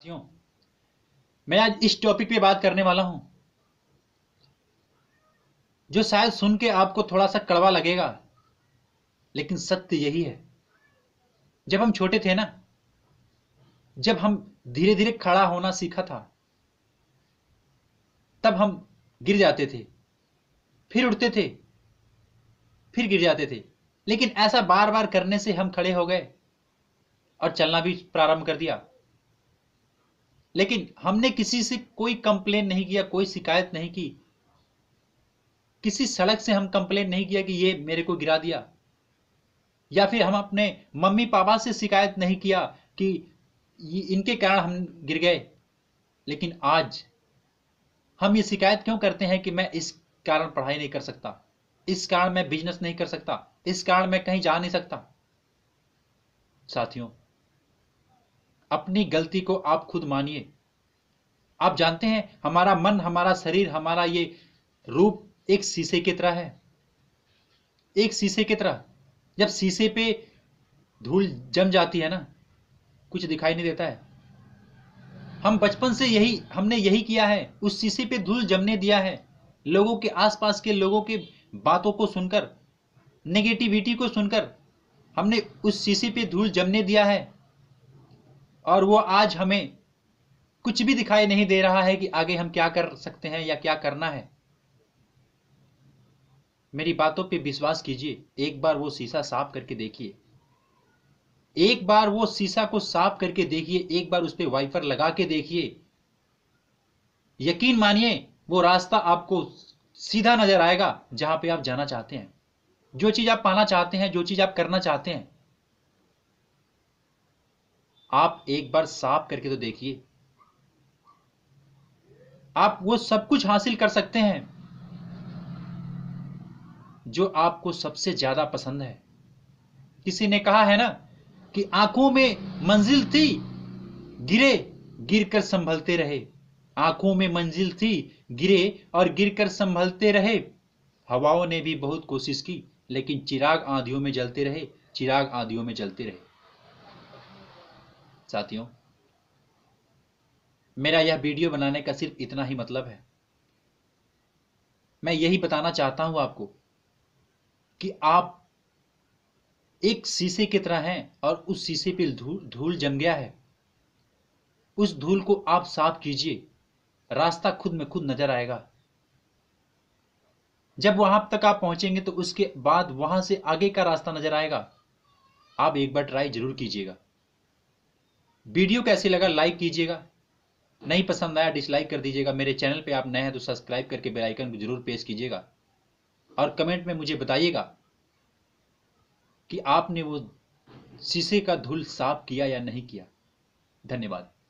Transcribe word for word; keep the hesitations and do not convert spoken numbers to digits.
साथियों, मैं आज इस टॉपिक पे बात करने वाला हूं जो शायद सुन के आपको थोड़ा सा कड़वा लगेगा, लेकिन सत्य यही है। जब हम छोटे थे ना, जब हम धीरे धीरे खड़ा होना सीखा था, तब हम गिर जाते थे, फिर उठते थे, फिर गिर जाते थे। लेकिन ऐसा बार बार करने से हम खड़े हो गए और चलना भी प्रारंभ कर दिया। लेकिन हमने किसी से कोई कंप्लेन नहीं किया, कोई शिकायत नहीं की। किसी सड़क से हम कंप्लेन नहीं किया कि ये मेरे को गिरा दिया, या फिर हम अपने मम्मी पापा से शिकायत नहीं किया कि इनके कारण हम गिर गए। लेकिन आज हम ये शिकायत क्यों करते हैं कि मैं इस कारण पढ़ाई नहीं कर सकता, इस कारण मैं बिजनेस नहीं कर सकता, इस कारण मैं कहीं जा नहीं सकता। साथियों, अपनी गलती को आप खुद मानिए। आप जानते हैं, हमारा मन, हमारा शरीर, हमारा ये रूप एक शीशे की तरह है। एक शीशे की तरह जब शीशे पे धूल जम जाती है ना, कुछ दिखाई नहीं देता है। हम बचपन से यही हमने यही किया है, उस शीशे पे धूल जमने दिया है। लोगों के आसपास के लोगों के बातों को सुनकर, नेगेटिविटी को सुनकर हमने उस शीशे पे धूल जमने दिया है। और वो आज हमें कुछ भी दिखाई नहीं दे रहा है कि आगे हम क्या कर सकते हैं या क्या करना है। मेरी बातों पे विश्वास कीजिए, एक बार वो शीशा साफ करके देखिए। एक बार वो शीशा को साफ करके देखिए, एक बार उस पर वाइपर लगा के देखिए। यकीन मानिए, वो रास्ता आपको सीधा नजर आएगा जहां पे आप जाना चाहते हैं, जो चीज आप पाना चाहते हैं, जो चीज आप करना चाहते हैं। आप एक बार साफ करके तो देखिए, आप वो सब कुछ हासिल कर सकते हैं जो आपको सबसे ज्यादा पसंद है। किसी ने कहा है ना कि आंखों में मंजिल थी, गिरे, गिरकर संभलते रहे। आंखों में मंजिल थी, गिरे और गिरकर संभलते रहे। हवाओं ने भी बहुत कोशिश की, लेकिन चिराग आंधियों में जलते रहे, चिराग आंधियों में जलते रहे। साथियों, मेरा यह वीडियो बनाने का सिर्फ इतना ही मतलब है। मैं यही बताना चाहता हूं आपको कि आप एक शीशे की तरह हैं और उस शीशे पे धूल धूल जम गया है। उस धूल को आप साफ कीजिए, रास्ता खुद में खुद नजर आएगा। जब वहां तक आप पहुंचेंगे तो उसके बाद वहां से आगे का रास्ता नजर आएगा। आप एक बार ट्राई जरूर कीजिएगा। वीडियो कैसे लगा लाइक कीजिएगा, नहीं पसंद आया डिसलाइक कर दीजिएगा। मेरे चैनल पे आप नए हैं तो सब्सक्राइब करके बेल आइकन को जरूर प्रेस कीजिएगा, और कमेंट में मुझे बताइएगा कि आपने वो शीशे का धूल साफ किया या नहीं किया। धन्यवाद।